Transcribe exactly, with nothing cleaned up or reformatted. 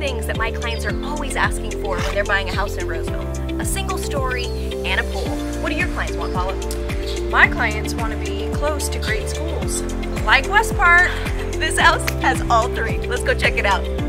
things that my clients are always asking for when they're buying a house in Roseville. A single story and a pool. What do your clients want, Paula? My clients want to be close to great schools, like West Park. This house has all three. Let's go check it out.